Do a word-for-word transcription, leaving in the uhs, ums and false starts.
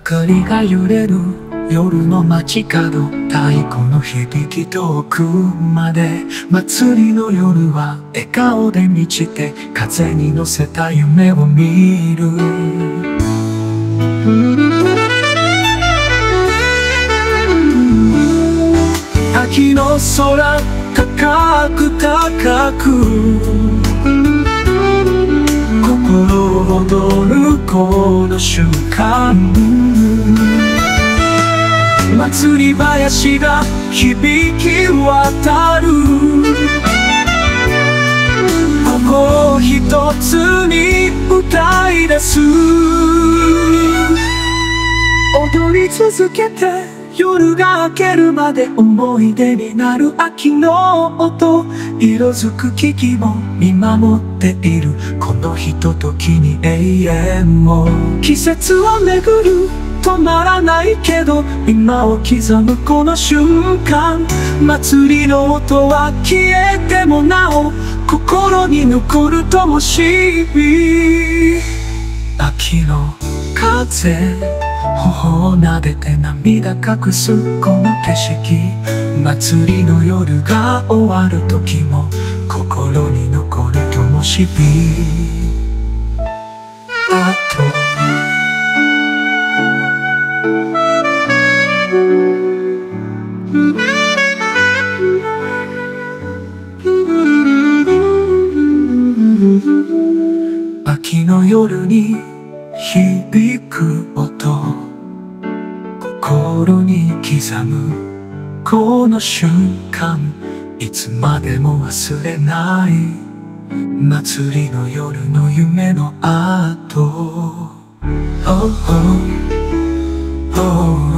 かりが揺れる夜の街角、太鼓の響き遠くまで。祭りの夜は笑顔で満ちて、風に乗せた夢を見る。秋の空高く高く、心躍るこの瞬間、祭り林が響き渡る。心一つに歌い出す。踊り続けて夜が明けるまで、思い出になる秋の音。色づく木々も見守っている、このひとときに永遠を。季節は巡る止まらないけど、今を刻むこの瞬間。祭りの音は消えてもなお、心に残る灯火。秋の風、頬を撫でて涙隠すこの景色。祭りの夜が終わる時も、心に残る灯火。あと秋の夜に響く音、心に刻むこの瞬間。いつまでも忘れない祭りの夜の夢の後。Oh, oh, oh.